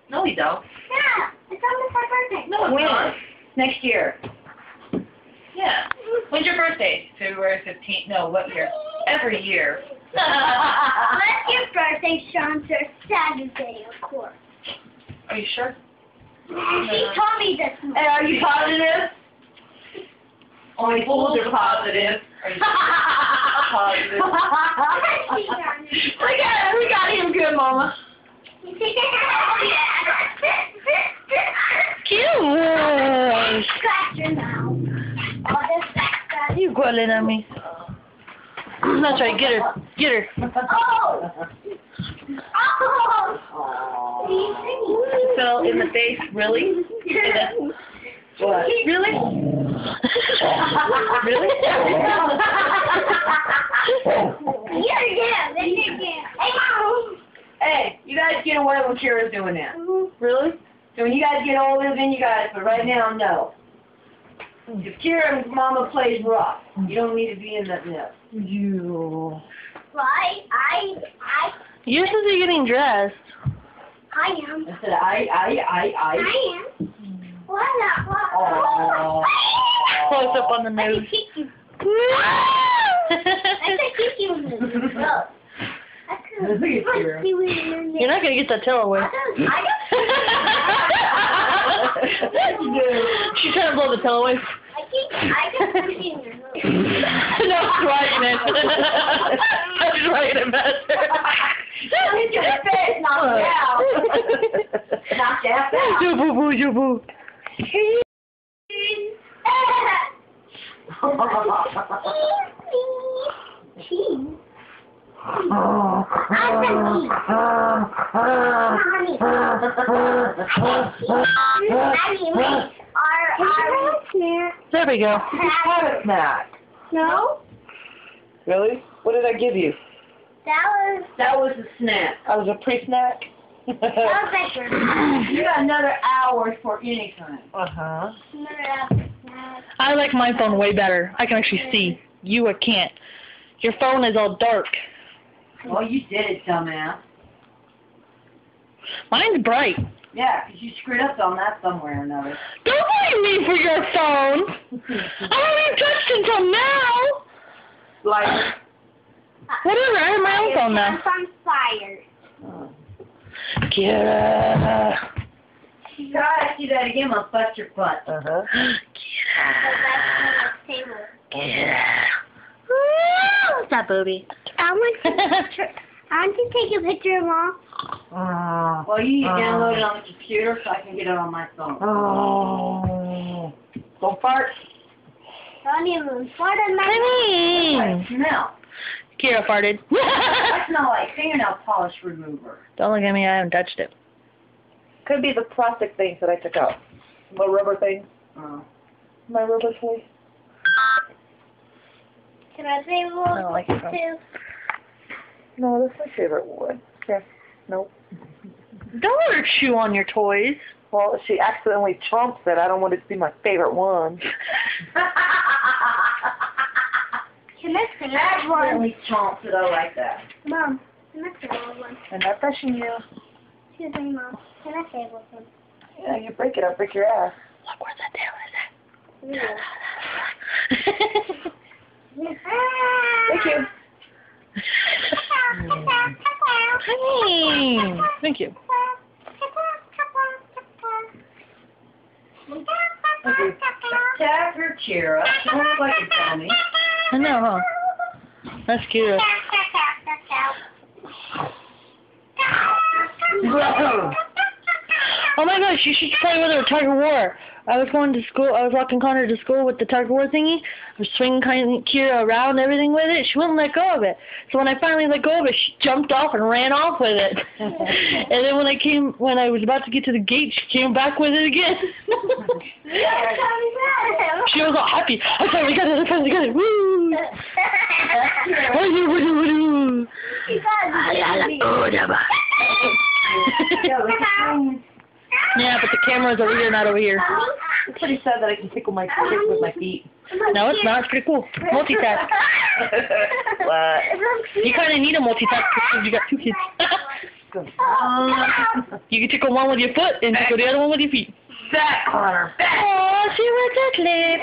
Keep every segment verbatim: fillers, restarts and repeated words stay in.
No, we don't. Yeah, it's almost my birthday. No, it's When? not. Next year. Yeah. When's your birthday? February fifteenth. No, what year? Every year. Let's get birthday Sean's or Saturday, of course. Are you sure? She told me this. Hey, are you positive? Only fools are positive. Are you positive? we got we got him good, Mama. Cute. Scratch your mouth. All this back scratch. You gwelling at me. That's right, get her. Get her. Oh! Oh! She fell in the face, really? What? Really? Really? Yeah, yeah, then again. Hey, Mom! Hey, you guys get away with Kira's doing that. Really? So when you guys get older, then you guys, but right now, no. If Kira and Mama plays rough, you don't need to be in that nest. You. Right? I, I, You're supposed to be getting dressed. I am. I said, I, I, I, I. I am. What up? What? Oh. Close up on the I nose. can kick you. I can kick you in the nose. I could Look at Kira. punch you in the nose. You're not going to get that tail away. I don't, I don't. She's trying to blow the tail away. I can, I can punch you in the nose. No, it's right in it. That's right in it. Hit your face, knock it out. Knock that out. You boo boo, you boo. Cheese. I'm the There we go. Have a snack. No, Really? What did I give you? that was That was a snack. I was a pre-snack? that was like your You got another hour for any time. Uh-huh. another snack. I like my phone way better. I can actually see. You, I can't. Your phone is all dark. Well, you did it, dumbass. Mine's bright. Yeah, 'cause you screwed up on that somewhere or another. Don't blame me for your phone. I haven't even touched it until now. Like, Whatever, I have my own phone now. It's on fire. Kira. God, I see that again, I'll bust your butt. Uh-huh. So that's on the table. Kira. What's that, booby? I want to picture. I want to take a picture of Mom. Oh. Well, you need to download it on the computer so I can get it on my phone. Oh. Don't fart. Don't even fart in my I smell. Kira farted. I smell like fingernail polish remover. Don't look at me, I haven't touched it. Could be the plastic things that I took out. The rubber thing. Oh. My rubber toy. Can I say I don't like it, too? No, that's my favorite one. Yeah. Nope. Don't let her chew on your toys. Well, she accidentally chomps it. I don't want it to be my favorite one. Can I say that one? Accidentally chomps it, I like that. Mom, can I say that one? I'm not touching you. Excuse me, Mom. Can I say that one? Yeah, you break it, I'll break your ass. Look where the tail is Yeah. Thank you. Hey, thank you. Tap her cheer up. She looks like a dummy. I know, huh? That's cute. Oh my gosh, you should play with her tug of war. I was going to school, I was walking Connor to school with the tug of war thingy. I was swinging kind of Kira around and everything with it. She wouldn't let go of it. So when I finally let go of it, she jumped off and ran off with it. And then when I came, when I was about to get to the gate, she came back with it again. She was all happy. I finally got it, I finally got it. Woo! Yeah, but the camera's over here, not over here. It's pretty sad that I can tickle my kids with my feet. No, it's not. It's pretty cool. Multitask. What? You kind of need a multitask because you got two kids. Good. You can tickle one with your foot and tickle the other one with your feet. Back, Connor. Back. Oh, she went to clip.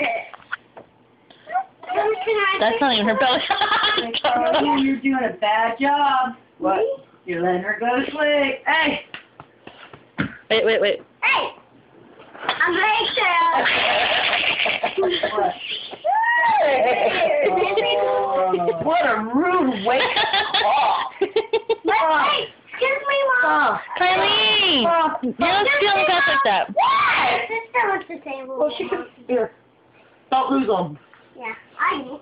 That's not even her belly. Oh, you're doing a bad job. What? You're letting her go to sleep. Hey. Wait, wait, wait. Hey! I'm Rachel! Oh, what a rude way to talk. Hey, excuse me, Mom. Kylie! You don't steal and stuff like that. My sister wants to say Well, she can. Here. Don't lose them. Yeah, I do.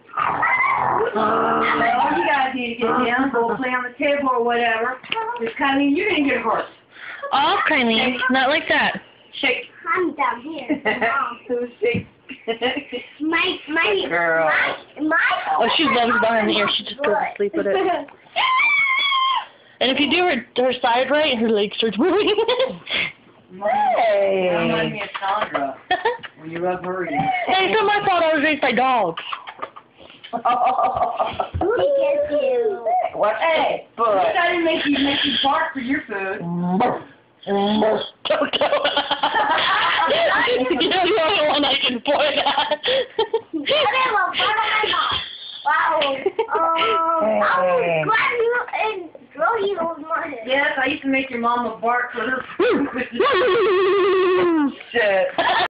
All you guys need to get down, go play on the table or whatever. Because, Kylie, you're going to get hurt. Oh, Kylie, not like that. Shake. I'm down here. Mom. So shake. My, my, Girl. my, my. Oh, she loves behind the ear. She just goes to sleep with it. And if you do her her side right, her leg starts moving. Hey. That reminds me of Sandra. When you rub her in. Hey, it's not my fault I was raised by dogs. Who gets you? What? Hey, but I didn't make you make you bark for your food. Don't go. You're the only one I can point at. Wow. Um, I will grab you and throw you over my head. Yes, I used to make your mama bark for her food. Shit.